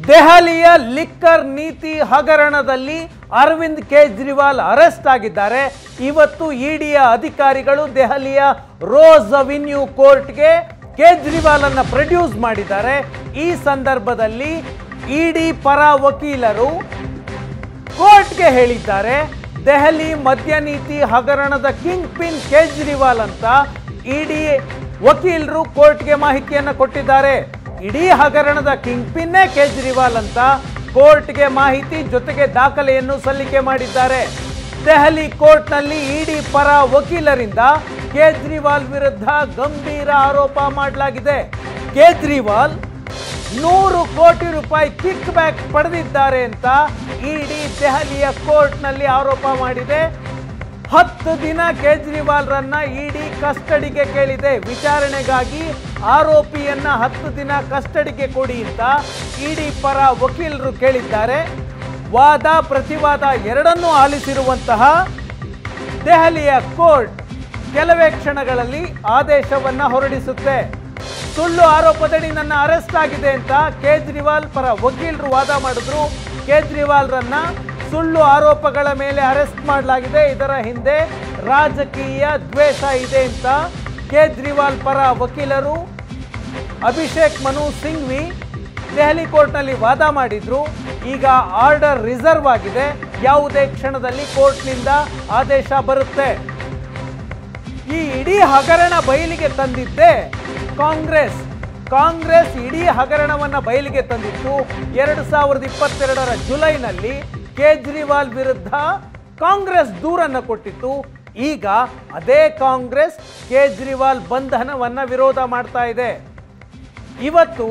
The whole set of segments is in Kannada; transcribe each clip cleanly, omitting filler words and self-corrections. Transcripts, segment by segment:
ದೆಹಲಿಯ ಲಿಕ್ಕರ್ ನೀತಿ ಹಗರಣದಲ್ಲಿ ಅರವಿಂದ್ ಕೇಜ್ರಿವಾಲ್ ಅರೆಸ್ಟ್ ಆಗಿದ್ದಾರೆ. ಇವತ್ತು ಇಡಿಯ ಅಧಿಕಾರಿಗಳು ದೆಹಲಿಯ ರೋಸ್ ಅವೆನ್ಯೂ ಕೋರ್ಟ್ಗೆ ಕೇಜ್ರಿವಾಲ್ ಅನ್ನು ಪ್ರೊಡ್ಯೂಸ್ ಮಾಡಿದ್ದಾರೆ. ಈ ಸಂದರ್ಭದಲ್ಲಿ ಇಡಿ ಪರ ವಕೀಲರು ಕೋರ್ಟ್ಗೆ ಹೇಳಿದ್ದಾರೆ, ದೆಹಲಿ ಮದ್ಯ ನೀತಿ ಹಗರಣದ ಕಿಂಗ್ ಪಿನ್ ಕೇಜ್ರಿವಾಲ್ ಅಂತ ಇಡಿ ವಕೀಲರು ಕೋರ್ಟ್ಗೆ ಮಾಹಿತಿಯನ್ನು ಕೊಟ್ಟಿದ್ದಾರೆ. ಇಡೀ ಹಗರಣದ ಕಿಂಗ್ ಪಿನ್ನೇ ಕೇಜ್ರಿವಾಲ್ ಅಂತ ಕೋರ್ಟ್ಗೆ ಮಾಹಿತಿ ಜೊತೆಗೆ ದಾಖಲೆಯನ್ನು ಸಲ್ಲಿಕೆ ಮಾಡಿದ್ದಾರೆ. ದೆಹಲಿ ಕೋರ್ಟ್ನಲ್ಲಿ ಇಡಿ ಪರ ವಕೀಲರಿಂದ ಕೇಜ್ರಿವಾಲ್ ವಿರುದ್ಧ ಗಂಭೀರ ಆರೋಪ ಮಾಡಲಾಗಿದೆ. ಕೇಜ್ರಿವಾಲ್ 100 ಕೋಟಿ ರೂಪಾಯಿ ಕಿಕ್ ಬ್ಯಾಕ್ ಪಡೆದಿದ್ದಾರೆ ಅಂತ ಇಡಿ ದೆಹಲಿಯ ಕೋರ್ಟ್ನಲ್ಲಿ ಆರೋಪ ಮಾಡಿದೆ. 10 ದಿನ ಕೇಜ್ರಿವಾಲ್ರನ್ನ ಇಡಿ ಕಸ್ಟಡಿಗೆ ಕೇಳಿದೆ. ವಿಚಾರಣೆಗಾಗಿ ಆರೋಪಿಯನ್ನ 10 ದಿನ ಕಸ್ಟಡಿಗೆ ಕೊಡಿ ಅಂತ ಇಡಿ ಪರ ವಕೀಲರು ಕೇಳಿದ್ದಾರೆ. ವಾದ ಪ್ರತಿವಾದ ಎರಡನ್ನೂ ಆಲಿಸಿರುವಂತಹ ದೆಹಲಿಯ ಕೋರ್ಟ್ ಕೆಲವೇ ಕ್ಷಣಗಳಲ್ಲಿ ಆದೇಶವನ್ನ ಹೊರಡಿಸುತ್ತೆ. ಸುಳ್ಳು ಆರೋಪದಡಿ ನನ್ನ ಅರೆಸ್ಟ್ ಆಗಿದೆ ಅಂತ ಕೇಜ್ರಿವಾಲ್ ಪರ ವಕೀಲರು ವಾದ ಮಾಡಿದ್ರು. ಕೇಜ್ರಿವಾಲ್ರನ್ನ ಸುಳ್ಳು ಆರೋಪಗಳ ಮೇಲೆ ಅರೆಸ್ಟ್ ಮಾಡಲಾಗಿದೆ, ಇದರ ಹಿಂದೆ ರಾಜಕೀಯ ದ್ವೇಷ ಇದೆ ಅಂತ ಕೇಜ್ರಿವಾಲ್ ಪರ ವಕೀಲರು ಅಭಿಷೇಕ್ ಮನು ಸಿಂಘ್ವಿ ದೆಹಲಿ ಕೋರ್ಟ್ನಲ್ಲಿ ವಾದ ಮಾಡಿದ್ರು. ಈಗ ಆರ್ಡರ್ ರಿಸರ್ವ್ ಆಗಿದೆ, ಯಾವುದೇ ಕ್ಷಣದಲ್ಲಿ ಕೋರ್ಟ್ನಿಂದ ಆದೇಶ ಬರುತ್ತೆ. ಈ ಇಡೀ ಹಗರಣ ಬಯಲಿಗೆ ತಂದಿದ್ದೆ ಕಾಂಗ್ರೆಸ್ ಇಡೀ ಹಗರಣವನ್ನ ಬಯಲಿಗೆ ತಂದಿತ್ತು 2022ರ ಜುಲೈನಲ್ಲಿ ಕೇಜ್ರಿವಾಲ್ ವಿರುದ್ಧ ಕಾಂಗ್ರೆಸ್ ದೂರನ್ನು ಕೊಟ್ಟಿತ್ತು. ಈಗ ಅದೇ ಕಾಂಗ್ರೆಸ್ ಕೇಜ್ರಿವಾಲ್ ಬಂಧನವನ್ನ ವಿರೋಧ ಮಾಡ್ತಾ ಇದೆ. ಇವತ್ತು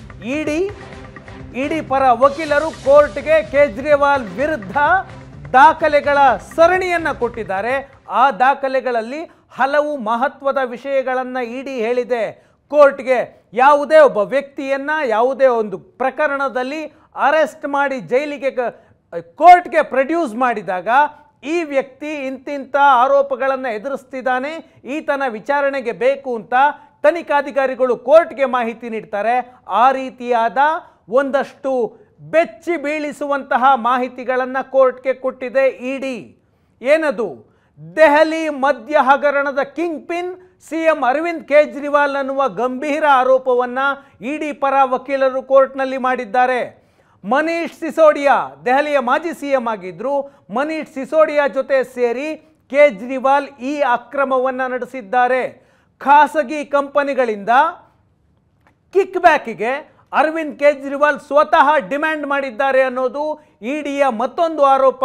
ಇಡಿ ಪರ ವಕೀಲರು ಕೋರ್ಟ್ಗೆ ಕೇಜ್ರಿವಾಲ್ ವಿರುದ್ಧ ದಾಖಲೆಗಳ ಸರಣಿಯನ್ನ ಕೊಟ್ಟಿದ್ದಾರೆ. ಆ ದಾಖಲೆಗಳಲ್ಲಿ ಹಲವು ಮಹತ್ವದ ವಿಷಯಗಳನ್ನು ಇಡಿ ಹೇಳಿದೆ. ಕೋರ್ಟ್ಗೆ ಯಾವುದೇ ಒಬ್ಬ ವ್ಯಕ್ತಿಯನ್ನ ಯಾವುದೇ ಒಂದು ಪ್ರಕರಣದಲ್ಲಿ ಅರೆಸ್ಟ್ ಮಾಡಿ ಜೈಲಿಗೆ ಕೋರ್ಟ್ಗೆ ಪ್ರೊಡ್ಯೂಸ್ ಮಾಡಿದಾಗ ಈ ವ್ಯಕ್ತಿ ಇಂತಿಂಥ ಆರೋಪಗಳನ್ನು ಎದುರಿಸ್ತಿದ್ದಾನೆ, ಈತನ ವಿಚಾರಣೆಗೆ ಬೇಕು ಅಂತ ತನಿಖಾಧಿಕಾರಿಗಳು ಕೋರ್ಟ್ಗೆ ಮಾಹಿತಿ ನೀಡ್ತಾರೆ. ಆ ರೀತಿಯಾದ ಒಂದಷ್ಟು ಬೆಚ್ಚಿ ಬೀಳಿಸುವಂತಹ ಮಾಹಿತಿಗಳನ್ನು ಕೋರ್ಟ್ಗೆ ಕೊಟ್ಟಿದೆ ಇಡಿ. ಏನದು? ದೆಹಲಿ ಮದ್ಯ ಹಗರಣದ kingpin CM Arvind Kejriwal ಅನ್ನುವ ಗಂಭೀರ ಆರೋಪವನ್ನು ಇಡಿ ಪರ ವಕೀಲರು ಕೋರ್ಟ್ನಲ್ಲಿ ಮಾಡಿದ್ದಾರೆ. ಮನೀಶ್ ಸಿಸೋಡಿಯಾ ದೆಹಲಿಯ ಮಾಜಿ ಸಿಎಂ ಆಗಿದ್ರು. ಮನೀಶ್ ಸಿಸೋಡಿಯಾ ಜೊತೆ ಸೇರಿ ಕೇಜ್ರಿವಾಲ್ ಈ ಅಕ್ರಮವನ್ನು ನಡೆಸಿದ್ದಾರೆ. ಖಾಸಗಿ ಕಂಪನಿಗಳಿಂದ ಕಿಕ್ ಬ್ಯಾಕಿಗೆ ಅರವಿಂದ್ ಕೇಜ್ರಿವಾಲ್ ಸ್ವತಃ ಡಿಮ್ಯಾಂಡ್ ಮಾಡಿದ್ದಾರೆ ಅನ್ನೋದು ಇಡಿಯ ಮತ್ತೊಂದು ಆರೋಪ.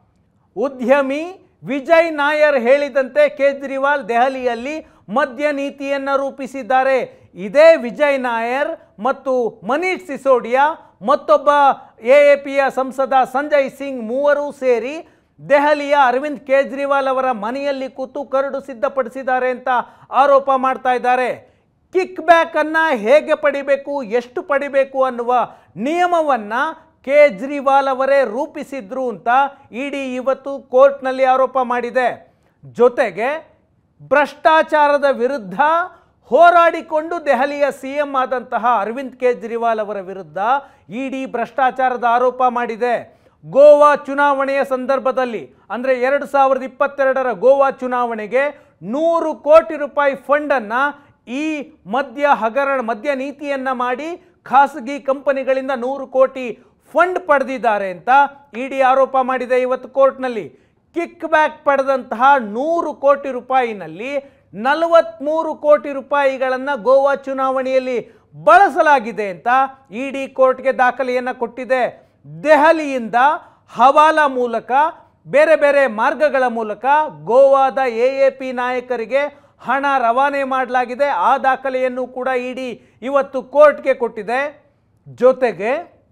ಉದ್ಯಮಿ ವಿಜಯ್ ನಾಯರ್ ಹೇಳಿದಂತೆ ಕೇಜ್ರಿವಾಲ್ ದೆಹಲಿಯಲ್ಲಿ ಮದ್ಯ ನೀತಿಯನ್ನು ರೂಪಿಸಿದ್ದಾರೆ. ಇದೇ ವಿಜಯ್ ನಾಯರ್ ಮತ್ತು ಮನೀಶ್ ಸಿಸೋಡಿಯಾ ಮತ್ತೊಬ್ಬ ಎಎಪಿಯ ಸಂಸದ ಸಂಜಯ್ ಸಿಂಗ್ ಮೂವರು ಸೇರಿ ದೆಹಲಿಯ ಅರವಿಂದ್ ಕೇಜ್ರಿವಾಲ್ ಅವರ ಮನೆಯಲ್ಲಿ ಕೂತು ಕರಡು ಸಿದ್ಧಪಡಿಸಿದ್ದಾರೆ ಅಂತ ಆರೋಪ ಮಾಡ್ತಾ ಇದ್ದಾರೆ. ಕಿಕ್ ಬ್ಯಾಕ್ ಅನ್ನ ಹೇಗೆ ಪಡಿಬೇಕು, ಎಷ್ಟು ಪಡಿಬೇಕು ಅನ್ನುವ ನಿಯಮವನ್ನು ಕೇಜ್ರಿವಾಲ್ ಅವರೇ ರೂಪಿಸಿದ್ರು ಅಂತ ಇಡಿ ಇವತ್ತು ಕೋರ್ಟ್ನಲ್ಲಿ ಆರೋಪ ಮಾಡಿದೆ. ಜೊತೆಗೆ ಭ್ರಷ್ಟಾಚಾರದ ವಿರುದ್ಧ ಹೋರಾಡಿಕೊಂಡು ದೆಹಲಿಯ ಸಿಎಂ ಆದಂತಹ ಅರವಿಂದ್ ಕೇಜ್ರಿವಾಲ್ ಅವರ ವಿರುದ್ಧ ಇಡಿ ಭ್ರಷ್ಟಾಚಾರದ ಆರೋಪ ಮಾಡಿದೆ. ಗೋವಾ ಚುನಾವಣೆಯ ಸಂದರ್ಭದಲ್ಲಿ ಅಂದರೆ 2022ರ ಗೋವಾ ಚುನಾವಣೆಗೆ 100 ಕೋಟಿ ರೂಪಾಯಿ ಫಂಡನ್ನು ಈ ಮದ್ಯ ನೀತಿಯನ್ನು ಮಾಡಿ ಖಾಸಗಿ ಕಂಪನಿಗಳಿಂದ 100 ಕೋಟಿ ಫಂಡ್ ಪಡೆದಿದ್ದಾರೆ ಅಂತ ಇಡಿ ಆರೋಪ ಮಾಡಿದೆ ಇವತ್ತು ಕೋರ್ಟ್ನಲ್ಲಿ. ಕಿಕ್ ಬ್ಯಾಕ್ ಪಡೆದಂತಹ 100 ಕೋಟಿ ರೂಪಾಯಿನಲ್ಲಿ 43 ಕೋಟಿ ರೂಪಾಯಿಗಳನ್ನು ಗೋವಾ ಚುನಾವಣೆಯಲ್ಲಿ ಬಳಸಲಾಗಿದೆ ಅಂತ ಇಡಿ ಕೋರ್ಟ್ಗೆ ದಾಖಲೆಯನ್ನು ಕೊಟ್ಟಿದೆ. ದೆಹಲಿಯಿಂದ ಹವಾಲಾ ಮೂಲಕ ಬೇರೆ ಬೇರೆ ಮಾರ್ಗಗಳ ಮೂಲಕ ಗೋವಾದ ಎಎಪಿ ನಾಯಕರಿಗೆ ಹಣ ರವಾನೆ ಮಾಡಲಾಗಿದೆ. ಆ ದಾಖಲೆಯನ್ನು ಕೂಡ ಇಡಿ ಇವತ್ತು ಕೋರ್ಟ್ಗೆ ಕೊಟ್ಟಿದೆ. ಜೊತೆಗೆ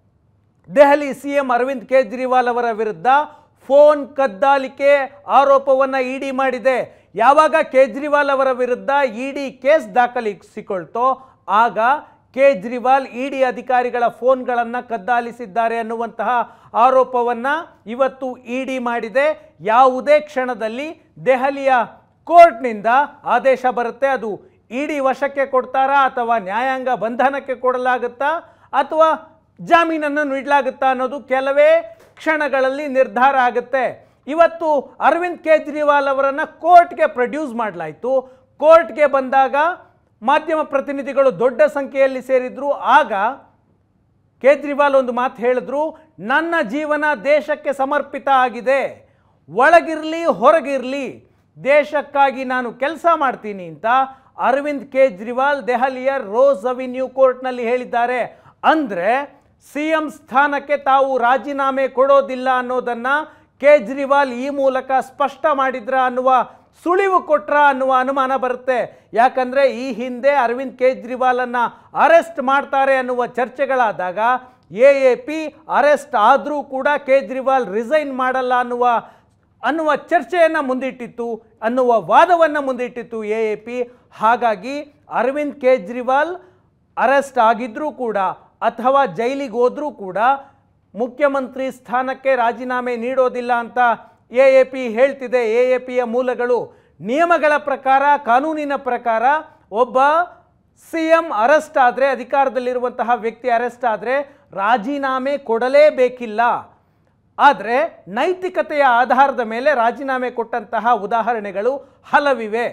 ದೆಹಲಿ ಸಿಎಂ ಅರವಿಂದ್ ಕೇಜ್ರಿವಾಲ್ ಅವರ ವಿರುದ್ಧ ಫೋನ್ ಕದ್ದಾಲಿಕೆ ಆರೋಪವನ್ನು ಇಡಿ ಮಾಡಿದೆ. ಯಾವಾಗ ಕೇಜ್ರಿವಾಲ್ ಅವರ ವಿರುದ್ಧ ಇಡಿ ಕೇಸ್ ದಾಖಲಿಸಿಕೊಳ್ತೋ ಆಗ ಕೇಜ್ರಿವಾಲ್ ಇಡಿ ಅಧಿಕಾರಿಗಳ ಫೋನ್ಗಳನ್ನು ಕದ್ದಾಲಿಸಿದ್ದಾರೆ ಅನ್ನುವಂತಹ ಆರೋಪವನ್ನು ಇವತ್ತು ಇಡಿ ಮಾಡಿದೆ. ಯಾವುದೇ ಕ್ಷಣದಲ್ಲಿ ದೆಹಲಿಯ ಕೋರ್ಟ್ನಿಂದ ಆದೇಶ ಬರುತ್ತೆ. ಅದು ಇಡಿ ವಶಕ್ಕೆ ಕೊಡ್ತಾರಾ ಅಥವಾ ನ್ಯಾಯಾಂಗ ಬಂಧನಕ್ಕೆ ಕೊಡಲಾಗುತ್ತಾ ಅಥವಾ ಜಾಮೀನನ್ನು ನೀಡಲಾಗುತ್ತಾ ಅನ್ನೋದು ಕೆಲವೇ ಕ್ಷಣಗಳಲ್ಲಿ ನಿರ್ಧಾರ ಆಗುತ್ತೆ. ಇವತ್ತು ಅರವಿಂದ್ ಕೇಜ್ರಿವಾಲ್ ಅವರನ್ನು ಕೋರ್ಟ್ಗೆ ಪ್ರೊಡ್ಯೂಸ್ ಮಾಡಲಾಯಿತು. ಕೋರ್ಟ್ಗೆ ಬಂದಾಗ ಮಾಧ್ಯಮ ಪ್ರತಿನಿಧಿಗಳು ದೊಡ್ಡ ಸಂಖ್ಯೆಯಲ್ಲಿ ಸೇರಿದ್ರು. ಆಗ ಕೇಜ್ರಿವಾಲ್ ಒಂದು ಮಾತು ಹೇಳಿದ್ರು, ನನ್ನ ಜೀವನ ದೇಶಕ್ಕೆ ಸಮರ್ಪಿತ ಆಗಿದೆ, ಒಳಗಿರಲಿ ಹೊರಗಿರಲಿ ದೇಶಕ್ಕಾಗಿ ನಾನು ಕೆಲಸ ಮಾಡ್ತೀನಿ ಅಂತ ಅರವಿಂದ್ ಕೇಜ್ರಿವಾಲ್ ದೆಹಲಿಯ ರೋಸ್ ಅವೆನ್ಯೂ ಕೋರ್ಟ್ನಲ್ಲಿ ಹೇಳಿದ್ದಾರೆ. ಅಂದರೆ CM ಸ್ಥಾನಕ್ಕೆ ತಾವು ರಾಜೀನಾಮೆ ಕೊಡೋದಿಲ್ಲ ಅನ್ನೋದನ್ನು ಕೇಜ್ರಿವಾಲ್ ಈ ಮೂಲಕ ಸ್ಪಷ್ಟ ಮಾಡಿದ್ರ ಅನ್ನುವ ಸುಳಿವು ಕೊಟ್ರ ಅನ್ನುವ ಅನುಮಾನ ಬರುತ್ತೆ. ಯಾಕಂದರೆ ಈ ಹಿಂದೆ ಅರವಿಂದ್ ಕೇಜ್ರಿವಾಲನ್ನು ಅರೆಸ್ಟ್ ಮಾಡ್ತಾರೆ ಅನ್ನುವ ಚರ್ಚೆಗಳಾದಾಗ AAP ಅರೆಸ್ಟ್ ಆದರೂ ಕೂಡ ಕೇಜ್ರಿವಾಲ್ ರಿಸೈನ್ ಮಾಡಲ್ಲ ಅನ್ನುವ ಚರ್ಚೆಯನ್ನು ಮುಂದಿಟ್ಟಿತ್ತು, ಅನ್ನುವ ವಾದವನ್ನು ಮುಂದಿಟ್ಟಿತ್ತು AAP. ಹಾಗಾಗಿ ಅರವಿಂದ್ ಕೇಜ್ರಿವಾಲ್ ಅರೆಸ್ಟ್ ಆಗಿದ್ರೂ ಕೂಡ ಅಥವಾ ಜೈಲಿಗೆ ಹೋದರೂ ಕೂಡ ಮುಖ್ಯಮಂತ್ರಿ ಸ್ಥಾನಕ್ಕೆ ರಾಜೀನಾಮೆ ನೀಡೋದಿಲ್ಲ ಅಂತ AAP ಹೇಳ್ತಿದೆ. AAPಯ ಮೂಲಗಳು ನಿಯಮಗಳ ಪ್ರಕಾರ, ಕಾನೂನಿನ ಪ್ರಕಾರ ಒಬ್ಬ CM ಅರೆಸ್ಟ್ ಆದರೆ, ಅಧಿಕಾರದಲ್ಲಿರುವಂತಹ ವ್ಯಕ್ತಿ ಅರೆಸ್ಟ್ ಆದರೆ ರಾಜೀನಾಮೆ ಕೊಡಲೇಬೇಕಿಲ್ಲ. ಆದರೆ ನೈತಿಕತೆಯ ಆಧಾರದ ಮೇಲೆ ರಾಜೀನಾಮೆ ಕೊಟ್ಟಂತಹ ಉದಾಹರಣೆಗಳು ಹಲವಿವೆ.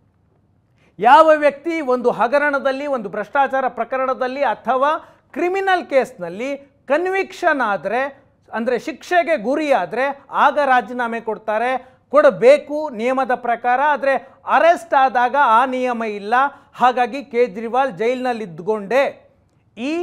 ಯಾವ ವ್ಯಕ್ತಿ ಒಂದು ಹಗರಣದಲ್ಲಿ, ಒಂದು ಭ್ರಷ್ಟಾಚಾರ ಪ್ರಕರಣದಲ್ಲಿ ಅಥವಾ ಕ್ರಿಮಿನಲ್ ಕೇಸ್ನಲ್ಲಿ ಕನ್ವಿಕ್ಷನ್ ಆದರೆ, ಅಂದರೆ ಶಿಕ್ಷೆಗೆ ಗುರಿಯಾದರೆ ಆಗ ರಾಜೀನಾಮೆ ಕೊಡಬೇಕು ನಿಯಮದ ಪ್ರಕಾರ. ಆದರೆ ಅರೆಸ್ಟ್ ಆದಾಗ ಆ ನಿಯಮ ಇಲ್ಲ. ಹಾಗಾಗಿ ಕೇಜ್ರಿವಾಲ್ ಜೈಲಿನಲ್ಲಿದ್ದುಕೊಂಡೇ ಈ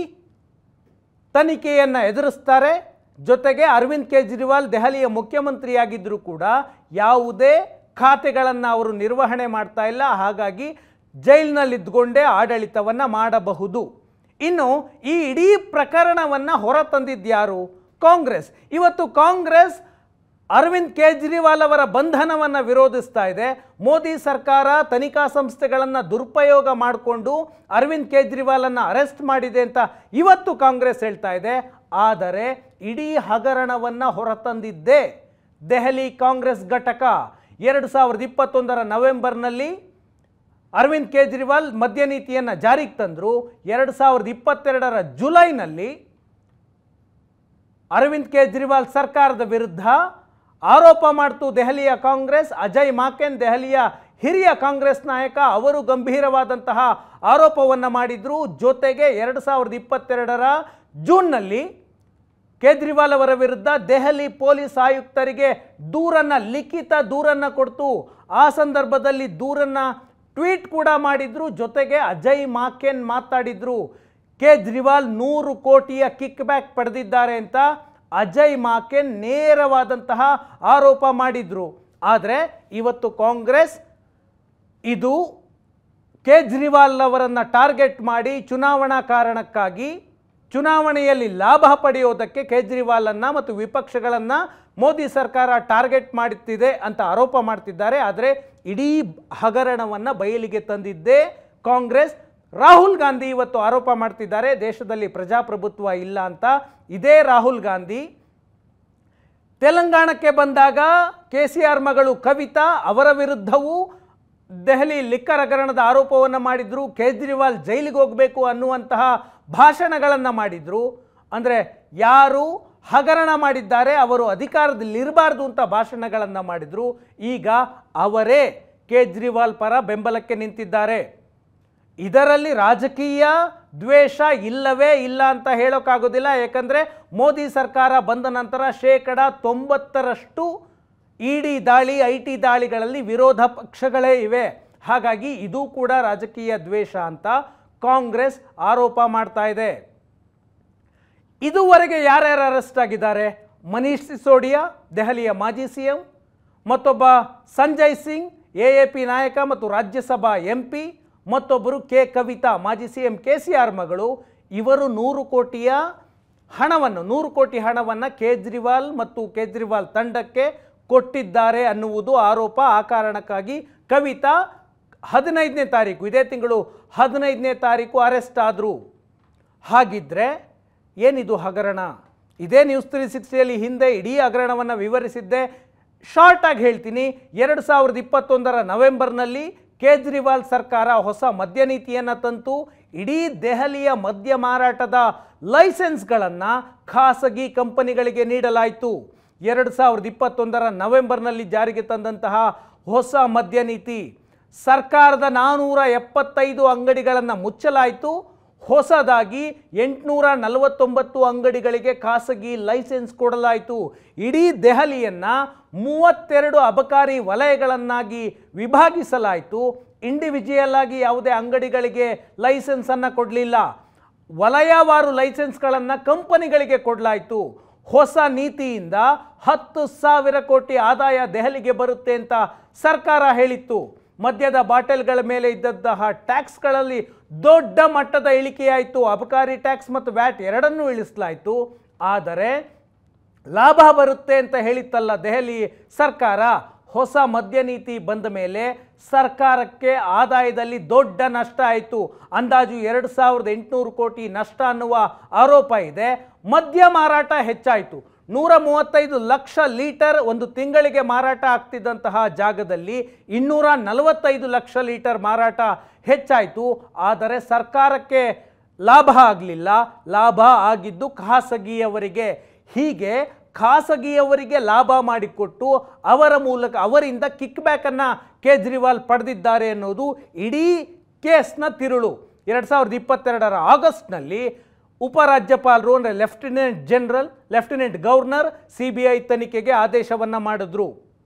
ತನಿಖೆಯನ್ನು ಎದುರಿಸ್ತಾರೆ. ಜೊತೆಗೆ ಅರವಿಂದ್ ಕೇಜ್ರಿವಾಲ್ ದೆಹಲಿಯ ಮುಖ್ಯಮಂತ್ರಿಯಾಗಿದ್ದರೂ ಕೂಡ ಯಾವುದೇ ಖಾತೆಗಳನ್ನು ಅವರು ನಿರ್ವಹಣೆ ಮಾಡ್ತಾ ಇಲ್ಲ. ಹಾಗಾಗಿ ಜೈಲಿನಲ್ಲಿದ್ದುಕೊಂಡೇ ಆಡಳಿತವನ್ನು ಮಾಡಬಹುದು. ಇನ್ನು ಈ ಇಡೀ ಪ್ರಕರಣವನ್ನು ಹೊರತಂದಿದ್ಯಾರು? ಕಾಂಗ್ರೆಸ್. ಇವತ್ತು ಕಾಂಗ್ರೆಸ್ ಅರವಿಂದ್ ಕೇಜ್ರಿವಾಲ್ ಅವರ ಬಂಧನವನ್ನು ವಿರೋಧಿಸ್ತಾ ಇದೆ. ಮೋದಿ ಸರ್ಕಾರ ತನಿಖಾ ಸಂಸ್ಥೆಗಳನ್ನು ದುರುಪಯೋಗ ಮಾಡಿಕೊಂಡು ಅರವಿಂದ್ ಕೇಜ್ರಿವಾಲನ್ನು ಅರೆಸ್ಟ್ ಮಾಡಿದೆ ಅಂತ ಇವತ್ತು ಕಾಂಗ್ರೆಸ್ ಹೇಳ್ತಾ ಇದೆ. ಆದರೆ ಇಡೀ ಹಗರಣವನ್ನು ಹೊರತಂದಿದ್ದೇ ದೆಹಲಿ ಕಾಂಗ್ರೆಸ್ ಘಟಕ. 2021 ನವೆಂಬರ್ನಲ್ಲಿ ಅರವಿಂದ್ ಕೇಜ್ರಿವಾಲ್ ಮದ್ಯ ನೀತಿಯನ್ನು ಜಾರಿಗೆ ತಂದರು. 2022 ಜುಲೈನಲ್ಲಿ ಅರವಿಂದ್ ಕೇಜ್ರಿವಾಲ್ ಸರ್ಕಾರದ ವಿರುದ್ಧ ಆರೋಪ ಮಾಡ್ತು ದೆಹಲಿಯ ಕಾಂಗ್ರೆಸ್. ಅಜಯ್ ಮಾಕೆನ್ ದೆಹಲಿಯ ಹಿರಿಯ ಕಾಂಗ್ರೆಸ್ ನಾಯಕ, ಅವರು ಗಂಭೀರವಾದಂತಹ ಆರೋಪವನ್ನು ಮಾಡಿದರು. ಜೊತೆಗೆ 2022 ಜೂನ್ನಲ್ಲಿ ಕೇಜ್ರಿವಾಲ್ ಅವರ ವಿರುದ್ಧ ದೆಹಲಿ ಪೊಲೀಸ್ ಆಯುಕ್ತರಿಗೆ ಲಿಖಿತ ದೂರನ್ನು ಕೊಡ್ತು. ಆ ಸಂದರ್ಭದಲ್ಲಿ ದೂರನ್ನು ಟ್ವೀಟ್ ಕೂಡ ಮಾಡಿದ್ರು. ಜೊತೆಗೆ ಅಜಯ್ ಮಾಕೆನ್ ಮಾತಾಡಿದ್ರು, ಕೇಜ್ರಿವಾಲ್ 100 ಕೋಟಿಯ ಕಿಕ್ ಬ್ಯಾಕ್ ಪಡೆದಿದ್ದಾರೆ ಅಂತ ಅಜಯ್ ಮಾಕೆನ್ ನೇರವಾದಂತಹ ಆರೋಪ ಮಾಡಿದ್ರು. ಆದರೆ ಇವತ್ತು ಕಾಂಗ್ರೆಸ್ ಇದು ಕೇಜ್ರಿವಾಲ್ ಅವರನ್ನು ಟಾರ್ಗೆಟ್ ಮಾಡಿ ಚುನಾವಣಾ ಕಾರಣಕ್ಕಾಗಿ ಚುನಾವಣೆಯಲ್ಲಿ ಲಾಭ ಪಡೆಯೋದಕ್ಕೆ ಕೇಜ್ರಿವಾಲನ್ನು ಮತ್ತು ವಿಪಕ್ಷಗಳನ್ನು ಮೋದಿ ಸರ್ಕಾರ ಟಾರ್ಗೆಟ್ ಮಾಡುತ್ತಿದೆ ಅಂತ ಆರೋಪ ಮಾಡ್ತಿದ್ದಾರೆ. ಆದರೆ ಇಡೀ ಹಗರಣವನ್ನು ಬಯಲಿಗೆ ತಂದಿದ್ದೇ ಕಾಂಗ್ರೆಸ್. ರಾಹುಲ್ ಗಾಂಧಿ ಇವತ್ತು ಆರೋಪ ಮಾಡ್ತಿದ್ದಾರೆ ದೇಶದಲ್ಲಿ ಪ್ರಜಾಪ್ರಭುತ್ವ ಇಲ್ಲ ಅಂತ. ಇದೇ ರಾಹುಲ್ ಗಾಂಧಿ ತೆಲಂಗಾಣಕ್ಕೆ ಬಂದಾಗ KCR ಮಗಳು ಕವಿತಾ ಅವರ ವಿರುದ್ಧವೂ ದೆಹಲಿ ಲಿಕ್ಕರ್ ಹಗರಣದ ಆರೋಪವನ್ನು ಮಾಡಿದ್ರು. ಕೇಜ್ರಿವಾಲ್ ಜೈಲಿಗೆ ಹೋಗಬೇಕು ಅನ್ನುವಂತಹ ಭಾಷಣಗಳನ್ನು ಮಾಡಿದ್ರು. ಅಂದರೆ ಯಾರು ಹಗರಣ ಮಾಡಿದ್ದಾರೆ ಅವರು ಅಧಿಕಾರದಲ್ಲಿರಬಾರ್ದು ಅಂತ ಭಾಷಣಗಳನ್ನು ಮಾಡಿದ್ರು. ಈಗ ಅವರೇ ಕೇಜ್ರಿವಾಲ್ ಪರ ಬೆಂಬಲಕ್ಕೆ ನಿಂತಿದ್ದಾರೆ. ಇದರಲ್ಲಿ ರಾಜಕೀಯ ದ್ವೇಷ ಇಲ್ಲವೇ ಇಲ್ಲ ಅಂತ ಹೇಳೋಕ್ಕಾಗೋದಿಲ್ಲ. ಯಾಕಂದರೆ ಮೋದಿ ಸರ್ಕಾರ ಬಂದ ನಂತರ 90% ED ದಾಳಿ, IT ದಾಳಿಗಳಲ್ಲಿ ವಿರೋಧ ಪಕ್ಷಗಳೇ ಇವೆ. ಹಾಗಾಗಿ ಇದು ಕೂಡ ರಾಜಕೀಯ ದ್ವೇಷ ಅಂತ ಕಾಂಗ್ರೆಸ್ ಆರೋಪ ಮಾಡ್ತಾ ಇದೆ. ಇದುವರೆಗೆ ಯಾರ್ಯಾರು ಅರೆಸ್ಟ್ ಆಗಿದ್ದಾರೆ? ಮನೀಶ್ ಸಿಸೋಡಿಯಾ ದೆಹಲಿಯ ಮಾಜಿ CM, ಮತ್ತೊಬ್ಬ ಸಂಜಯ್ ಸಿಂಗ್ AAP ನಾಯಕ ಮತ್ತು ರಾಜ್ಯಸಭಾ MP, ಮತ್ತೊಬ್ಬರು ಕವಿತಾ ಮಾಜಿ CM KCR ಮಗಳು. ಇವರು 100 ಕೋಟಿ ಹಣವನ್ನು ಕೇಜ್ರಿವಾಲ್ ಮತ್ತು ಕೇಜ್ರಿವಾಲ್ ತಂಡಕ್ಕೆ ಕೊಟ್ಟಿದ್ದಾರೆ ಅನ್ನುವುದು ಆರೋಪ. ಆ ಕಾರಣಕ್ಕಾಗಿ ಕವಿತಾ 15ನೇ ತಾರೀಕು, ಇದೇ ತಿಂಗಳು 15ನೇ ತಾರೀಕು ಅರೆಸ್ಟ್ ಆದರು. ಹಾಗಿದ್ರೆ ಏನಿದು ಹಗರಣ? ಇದೇ ನ್ಯೂಸ್ 360ಯಲ್ಲಿ ಹಿಂದೆ ಇಡೀ ಹಗರಣವನ್ನು ವಿವರಿಸಿದ್ದೆ. ಶಾರ್ಟ್ ಆಗಿ ಹೇಳ್ತೀನಿ. 2021 ನವೆಂಬರ್ನಲ್ಲಿ ಕೇಜ್ರಿವಾಲ್ ಸರ್ಕಾರ ಹೊಸ ಮದ್ಯ ನೀತಿಯನ್ನು ತಂತು. ಇಡೀ ದೆಹಲಿಯ ಮದ್ಯ ಮಾರಾಟದ ಲೈಸೆನ್ಸ್ಗಳನ್ನು ಖಾಸಗಿ ಕಂಪನಿಗಳಿಗೆ ನೀಡಲಾಯಿತು. 2021ರ ನವೆಂಬರ್ನಲ್ಲಿ ಜಾರಿಗೆ ತಂದಂತಹ ಹೊಸ ಮದ್ಯ ನೀತಿ ಸರ್ಕಾರದ 475 ಅಂಗಡಿಗಳನ್ನು ಮುಚ್ಚಲಾಯಿತು. ಹೊಸದಾಗಿ 849 ಅಂಗಡಿಗಳಿಗೆ ಖಾಸಗಿ ಲೈಸೆನ್ಸ್ ಕೊಡಲಾಯಿತು. ಇಡೀ ದೆಹಲಿಯನ್ನು 32 ಅಬಕಾರಿ ವಲಯಗಳನ್ನಾಗಿ ವಿಭಾಗಿಸಲಾಯಿತು. ಇಂಡಿವಿಜುವಲ್ ಆಗಿ ಯಾವುದೇ ಅಂಗಡಿಗಳಿಗೆ ಲೈಸೆನ್ಸನ್ನು ಕೊಡಲಿಲ್ಲ. ವಲಯವಾರು ಲೈಸೆನ್ಸ್ಗಳನ್ನು ಕಂಪನಿಗಳಿಗೆ ಕೊಡಲಾಯಿತು. ಹೊಸ ನೀತಿಯಿಂದ 10,000 ಕೋಟಿ ಆದಾಯ ದೆಹಲಿಗೆ ಬರುತ್ತೆ ಅಂತ ಸರ್ಕಾರ ಹೇಳಿತ್ತು. ಮದ್ಯದ ಬಾಟಲ್ಗಳ ಮೇಲೆ ಇದ್ದಂತಹ ಟ್ಯಾಕ್ಸ್ಗಳಲ್ಲಿ ದೊಡ್ಡ ಮಟ್ಟದ ಇಳಿಕೆಯಾಯಿತು. ಅಬಕಾರಿ ಟ್ಯಾಕ್ಸ್ ಮತ್ತು ವ್ಯಾಟ್ ಎರಡನ್ನೂ ಇಳಿಸಲಾಯಿತು. ಆದರೆ ಲಾಭ ಬರುತ್ತೆ ಅಂತ ಹೇಳಿತ್ತಲ್ಲ ದೆಹಲಿ ಸರ್ಕಾರ, ಹೊಸ ಮದ್ಯ ನೀತಿ ಬಂದ ಮೇಲೆ ಸರ್ಕಾರಕ್ಕೆ ಆದಾಯದಲ್ಲಿ ದೊಡ್ಡ ನಷ್ಟ ಆಯಿತು. ಅಂದಾಜು 2,800 ಕೋಟಿ ನಷ್ಟ ಅನ್ನುವ ಆರೋಪ ಇದೆ. ಮದ್ಯ ಮಾರಾಟ ಹೆಚ್ಚಾಯಿತು. 135 ಲಕ್ಷ ಲೀಟರ್ ಒಂದು ತಿಂಗಳಿಗೆ ಮಾರಾಟ ಆಗ್ತಿದ್ದಂತಹ ಜಾಗದಲ್ಲಿ 245 ಲಕ್ಷ ಲೀಟರ್ ಮಾರಾಟ ಹೆಚ್ಚಾಯಿತು. ಆದರೆ ಸರ್ಕಾರಕ್ಕೆ ಲಾಭ ಆಗಲಿಲ್ಲ. ಲಾಭ ಆಗಿದ್ದು ಖಾಸಗಿಯವರಿಗೆ. ಹೀಗೆ ಖಾಸಗಿಯವರಿಗೆ ಲಾಭ ಮಾಡಿಕೊಟ್ಟು ಅವರಿಂದ ಕಿಕ್ ಬ್ಯಾಕನ್ನು ಕೇಜ್ರಿವಾಲ್ ಪಡೆದಿದ್ದಾರೆ ಅನ್ನೋದು ಇಡೀ ಕೇಸ್ನ ತಿರುಳು. 2022ರ ಆಗಸ್ಟ್ನಲ್ಲಿ ಉಪರಾಜ್ಯಪಾಲರು ಅಂದರೆ ಲೆಫ್ಟಿನೆಂಟ್ ಗವರ್ನರ್ CBI ತನಿಖೆಗೆ ಆದೇಶವನ್ನು ಮಾಡಿದ್ರು.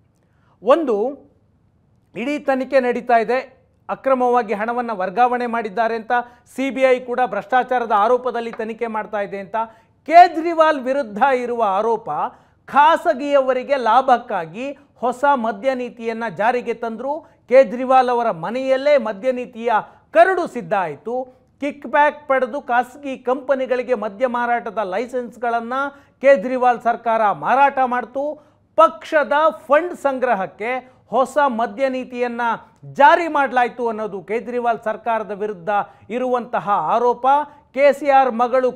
ಇಡೀ ತನಿಖೆ ನಡೀತಾ ಇದೆ. ಅಕ್ರಮವಾಗಿ ಹಣವನ್ನು ವರ್ಗಾವಣೆ ಮಾಡಿದ್ದಾರೆ ಅಂತ CBI ಕೂಡ ಭ್ರಷ್ಟಾಚಾರದ ಆರೋಪದಲ್ಲಿ ತನಿಖೆ ಮಾಡ್ತಾ ಇದೆ ಅಂತ. ಕೇಜ್ರಿವಾಲ್ ವಿರುದ್ಧ ಇರುವ ಆರೋಪ ಖಾಸಗಿಯವರಿಗೆ ಲಾಭಕ್ಕಾಗಿ ಹೊಸ ಮದ್ಯ ನೀತಿಯನ್ನು ಜಾರಿಗೆ ತಂದರು. ಕೇಜ್ರಿವಾಲ್ ಅವರ ಮನೆಯಲ್ಲೇ ಮದ್ಯ ನೀತಿಯ ಕರಡು ಸಿದ್ಧ ಆಯಿತು. ಕಿಕ್ ಬ್ಯಾಕ್ ಪಡೆದು ಖಾಸಗಿ ಕಂಪನಿಗಳಿಗೆ ಮದ್ಯ ಮಾರಾಟದ ಲೈಸೆನ್ಸ್ಗಳನ್ನು ಕೇಜ್ರಿವಾಲ್ ಸರ್ಕಾರ ಮಾರಾಟ ಮಾಡಿತು. ಪಕ್ಷದ ಫಂಡ್ ಸಂಗ್ರಹಕ್ಕೆ ಹೊಸ ಮದ್ಯ ನೀತಿಯನ್ನು ಜಾರಿ ಮಾಡಲಾಯಿತು ಅನ್ನೋದು ಕೇಜ್ರಿವಾಲ್ ಸರ್ಕಾರದ ವಿರುದ್ಧ ಇರುವಂತಹ ಆರೋಪ. KCR ಮಗಳು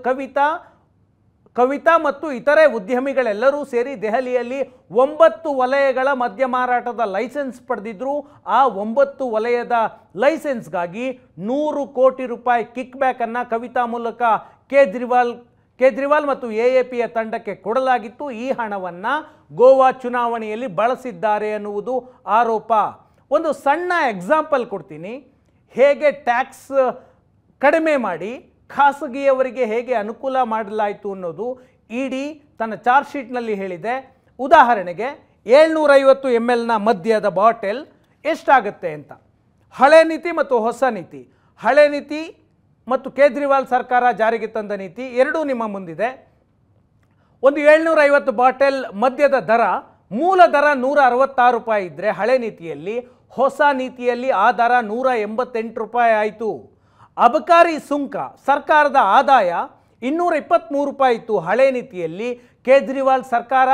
ಕವಿತಾ ಮತ್ತು ಇತರೆ ಉದ್ಯಮಿಗಳೆಲ್ಲರೂ ಸೇರಿ ದೆಹಲಿಯಲ್ಲಿ 9 ವಲಯಗಳ ಮದ್ಯ ಮಾರಾಟದ ಲೈಸೆನ್ಸ್ ಪಡೆದಿದ್ರು. ಆ 9 ವಲಯದ ಲೈಸೆನ್ಸ್ಗಾಗಿ 100 ಕೋಟಿ ರೂಪಾಯಿ ಕಿಕ್ ಬ್ಯಾಕನ್ನು ಕವಿತಾ ಮೂಲಕ ಕೇಜ್ರಿವಾಲ್ ಮತ್ತು AAPಯ ತಂಡಕ್ಕೆ ಕೊಡಲಾಗಿತ್ತು. ಈ ಹಣವನ್ನು ಗೋವಾ ಚುನಾವಣೆಯಲ್ಲಿ ಬಳಸಿದ್ದಾರೆ ಅನ್ನುವುದು ಆರೋಪ. ಒಂದು ಸಣ್ಣ ಎಕ್ಸಾಂಪಲ್ ಕೊಡ್ತೀನಿ. ಹೇಗೆ ಟ್ಯಾಕ್ಸ್ ಕಡಿಮೆ ಮಾಡಿ ಖಾಸಗಿಯವರಿಗೆ ಹೇಗೆ ಅನುಕೂಲ ಮಾಡಲಾಯಿತು ಅನ್ನೋದು ಇಡಿ ತನ್ನ ಚಾರ್ಜ್ ಶೀಟ್ನಲ್ಲಿ ಹೇಳಿದೆ. ಉದಾಹರಣೆಗೆ 750 ml ಮದ್ಯದ ಬಾಟಲ್ ಎಷ್ಟಾಗುತ್ತೆ ಅಂತ. ಹಳೆ ನೀತಿ ಮತ್ತು ಹೊಸ ನೀತಿ, ಹಳೆ ನೀತಿ ಮತ್ತು ಕೇಜ್ರಿವಾಲ್ ಸರ್ಕಾರ ಜಾರಿಗೆ ತಂದ ನೀತಿ ಎರಡೂ ನಿಮ್ಮ ಮುಂದಿದೆ. ಒಂದು 750 ಬಾಟಲ್ ಮದ್ಯದ ದರ, ಮೂಲ ದರ 166 ರೂಪಾಯಿ ಇದ್ದರೆ ಹಳೆ ನೀತಿಯಲ್ಲಿ, ಹೊಸ ನೀತಿಯಲ್ಲಿ ಆ ದರ 188 ರೂಪಾಯಿ ಆಯಿತು. ಅಬಕಾರಿ ಸುಂಕ ಸರ್ಕಾರದ ಆದಾಯ 223 ರೂಪಾಯಿ ಇತ್ತು ಹಳೆ ನೀತಿಯಲ್ಲಿ. ಕೇಜ್ರಿವಾಲ್ ಸರ್ಕಾರ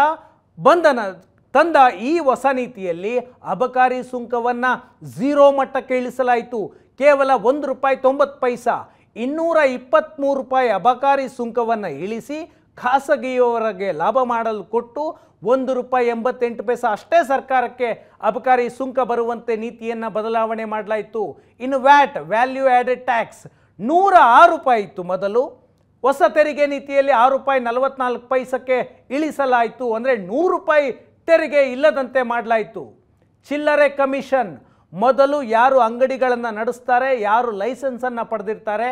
ತಂದ ಈ ಹೊಸ ನೀತಿಯಲ್ಲಿ ಅಬಕಾರಿ ಸುಂಕವನ್ನು 0 ಮಟ್ಟಕ್ಕೆ ಇಳಿಸಲಾಯಿತು. ಕೇವಲ ₹1.90. 223 ರೂಪಾಯಿ ಅಬಕಾರಿ ಸುಂಕವನ್ನು ಇಳಿಸಿ ಖಾಸಗಿಯವರಿಗೆ ಲಾಭ ಮಾಡಲು ಕೊಟ್ಟು ₹1.88 ಅಷ್ಟೇ ಸರ್ಕಾರಕ್ಕೆ ಅಬಕಾರಿ ಸುಂಕ ಬರುವಂತೆ ನೀತಿಯನ್ನು ಬದಲಾವಣೆ ಮಾಡಲಾಯಿತು. ಇನ್ನು ವ್ಯಾಲ್ಯೂ ಆ್ಯಡೆಡ್ ಟ್ಯಾಕ್ಸ್ 106 ರೂಪಾಯಿ ಇತ್ತು ಮೊದಲು. ಹೊಸ ತೆರಿಗೆ ನೀತಿಯಲ್ಲಿ ₹6.44 ಇಳಿಸಲಾಯಿತು. ಅಂದರೆ 100 ರೂಪಾಯಿ ತೆರಿಗೆ ಇಲ್ಲದಂತೆ ಮಾಡಲಾಯಿತು. ಚಿಲ್ಲರೆ ಕಮಿಷನ್, ಮೊದಲು ಯಾರು ಅಂಗಡಿಗಳನ್ನು ನಡೆಸ್ತಾರೆ, ಯಾರು ಲೈಸೆನ್ಸನ್ನು ಪಡೆದಿರ್ತಾರೆ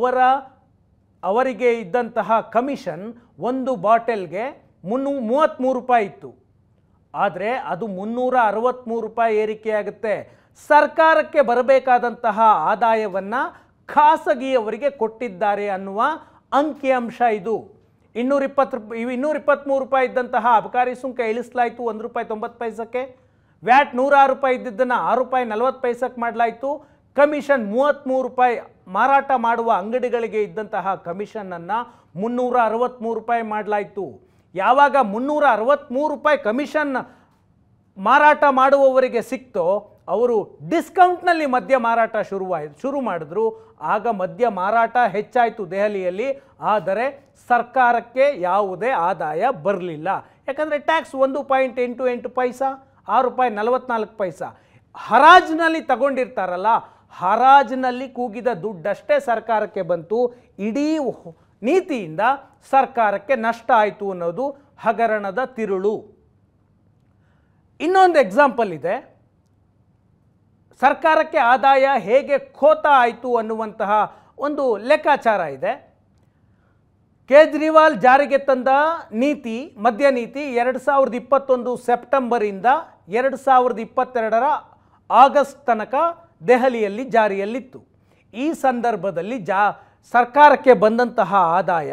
ಅವರಿಗೆ ಇದ್ದಂತಹ ಕಮಿಷನ್ ಒಂದು ಬಾಟಲ್ಗೆ 33 ರೂಪಾಯಿ ಇತ್ತು. ಆದರೆ ಅದು 363 ರೂಪಾಯಿ ಏರಿಕೆಯಾಗುತ್ತೆ. ಸರ್ಕಾರಕ್ಕೆ ಬರಬೇಕಾದಂತಹ ಆದಾಯವನ್ನು ಖಾಸಗಿಯವರಿಗೆ ಕೊಟ್ಟಿದ್ದಾರೆ ಅನ್ನುವ ಅಂಕಿಅಂಶ ಇದು. 223 ರೂಪಾಯಿ ಇದ್ದಂತಹ ಅಬಕಾರಿ ಸುಂಕ ಇಳಿಸಲಾಯಿತು ₹1.90. ವ್ಯಾಟ್ 106 ರೂಪಾಯಿ ಇದ್ದಿದ್ದನ್ನು ₹6.40 ಮಾಡಲಾಯಿತು. ಕಮಿಷನ್ 33 ರೂಪಾಯಿ ಮಾರಾಟ ಮಾಡುವ ಅಂಗಡಿಗಳಿಗೆ ಇದ್ದಂತಹ ಕಮಿಷನನ್ನು 363 ರೂಪಾಯಿ ಮಾಡಲಾಯಿತು. ಯಾವಾಗ 363 ರೂಪಾಯಿ ಕಮಿಷನ್ ಮಾರಾಟ ಮಾಡುವವರಿಗೆ ಸಿಕ್ತೋ ಅವರು ಡಿಸ್ಕೌಂಟ್ನಲ್ಲಿ ಮದ್ಯ ಮಾರಾಟ ಶುರು ಮಾಡಿದ್ರು. ಆಗ ಮದ್ಯ ಮಾರಾಟ ಹೆಚ್ಚಾಯಿತು ದೆಹಲಿಯಲ್ಲಿ. ಆದರೆ ಸರ್ಕಾರಕ್ಕೆ ಯಾವುದೇ ಆದಾಯ ಬರಲಿಲ್ಲ. ಯಾಕಂದರೆ ಟ್ಯಾಕ್ಸ್ 1.88 ಪೈಸಾ, ₹6.44. ಹರಾಜಿನಲ್ಲಿ ತಗೊಂಡಿರ್ತಾರಲ್ಲ, ಹರಾಜಿನಲ್ಲಿ ಕೂಗಿದ ದುಡ್ಡಷ್ಟೇ ಸರ್ಕಾರಕ್ಕೆ ಬಂತು. ಇಡೀ ನೀತಿಯಿಂದ ಸರ್ಕಾರಕ್ಕೆ ನಷ್ಟ ಆಯಿತು ಅನ್ನೋದು ಹಗರಣದ ತಿರುಳು. ಇನ್ನೊಂದು ಎಕ್ಸಾಂಪಲ್ ಇದೆ, ಸರ್ಕಾರಕ್ಕೆ ಆದಾಯ ಹೇಗೆ ಖೋತ ಆಯಿತು ಅನ್ನುವಂತಹ ಒಂದು ಲೆಕ್ಕಾಚಾರ ಇದೆ. ಕೇಜ್ರಿವಾಲ್ ಜಾರಿಗೆ ತಂದ ನೀತಿ, ಮದ್ಯ ನೀತಿ 2021 ಸೆಪ್ಟೆಂಬರಿಂದ 2022 ಆಗಸ್ಟ್ ತನಕ ದೆಹಲಿಯಲ್ಲಿ ಜಾರಿಯಲ್ಲಿತ್ತು. ಈ ಸಂದರ್ಭದಲ್ಲಿ ಸರ್ಕಾರಕ್ಕೆ ಬಂದಂತಹ ಆದಾಯ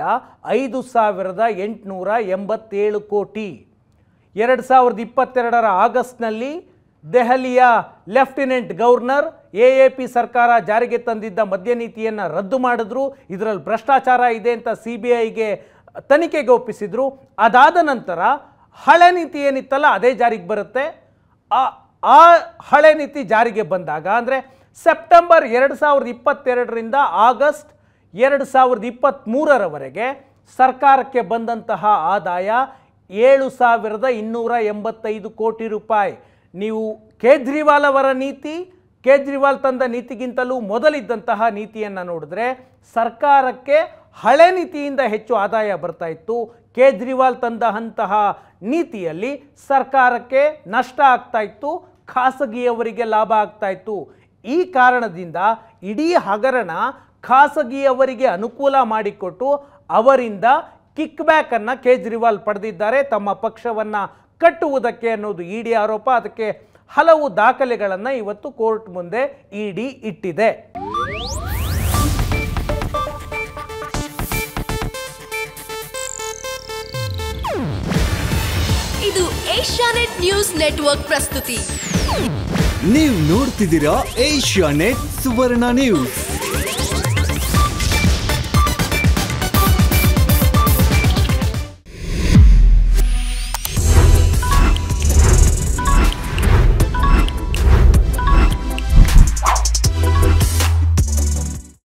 5,887 ಕೋಟಿ. 2022 ಆಗಸ್ಟ್ನಲ್ಲಿ ದೆಹಲಿಯ ಲೆಫ್ಟಿನೆಂಟ್ ಗವರ್ನರ್ AAP ಸರ್ಕಾರ ಜಾರಿಗೆ ತಂದಿದ್ದ ಮದ್ಯ ನೀತಿಯನ್ನು ರದ್ದು ಮಾಡಿದ್ರು. ಇದರಲ್ಲಿ ಭ್ರಷ್ಟಾಚಾರ ಇದೆ ಅಂತ CBIಗೆ ತನಿಖೆಗೆ ಒಪ್ಪಿಸಿದ್ರು. ಅದಾದ ನಂತರ ಹಳೆ ನೀತಿ ಏನಿತ್ತಲ್ಲ ಅದೇ ಜಾರಿಗೆ ಬರುತ್ತೆ. ಆ ಹಳೆ ನೀತಿ ಜಾರಿಗೆ ಬಂದಾಗ ಅಂದರೆ ಸೆಪ್ಟೆಂಬರ್ 2022ರಿಂದ ಆಗಸ್ಟ್ 2023ರವರೆಗೆ ಸರ್ಕಾರಕ್ಕೆ ಬಂದಂತಹ ಆದಾಯ 7,285 ಕೋಟಿ ರೂಪಾಯಿ. ನೀವು ಕೇಜ್ರಿವಾಲ್ ಅವರ ನೀತಿ, ಕೇಜ್ರಿವಾಲ್ ತಂದ ನೀತಿಗಿಂತಲೂ ಮೊದಲಿದ್ದಂತಹ ನೀತಿಯನ್ನು ನೋಡಿದ್ರೆ ಸರ್ಕಾರಕ್ಕೆ ಹಳೆ ನೀತಿಯಿಂದ ಹೆಚ್ಚು ಆದಾಯ ಬರ್ತಾ ಇತ್ತು. ಕೇಜ್ರಿವಾಲ್ ತಂದಂತಹ ನೀತಿಯಲ್ಲಿ ಸರ್ಕಾರಕ್ಕೆ ನಷ್ಟ ಆಗ್ತಾ ಇತ್ತು, ಖಾಸಗಿಯವರಿಗೆ ಲಾಭ ಆಗ್ತಾ ಇತ್ತು. ಈ ಕಾರಣದಿಂದ ಇಡೀ ಹಗರಣ ಖಾಸಗಿಯವರಿಗೆ ಅನುಕೂಲ ಮಾಡಿಕೊಟ್ಟು ಅವರಿಂದ ಕಿಕ್ ಬ್ಯಾಕನ್ನು ಕೇಜ್ರಿವಾಲ್ ಪಡೆದಿದ್ದಾರೆ ತಮ್ಮ ಪಕ್ಷವನ್ನು ಕಟ್ಟುವುದಕ್ಕೆ ಅನ್ನೋದು ಇಡಿ ಆರೋಪ. ಅದಕ್ಕೆ ಹಲವು ದಾಖಲೆಗಳನ್ನು ಇವತ್ತು ಕೋರ್ಟ್ ಮುಂದೆ ಇಡಿ ಇಟ್ಟಿದೆ. ಇದು ಏಷ್ಯಾನೆಟ್ ನ್ಯೂಸ್ ನೆಟ್ವರ್ಕ್ ಪ್ರಸ್ತುತಿ. ನೀವು ನೋಡ್ತಿದ್ದೀರಾ ಏಷ್ಯಾನೆಟ್ ಸುವರ್ಣ ನ್ಯೂಸ್.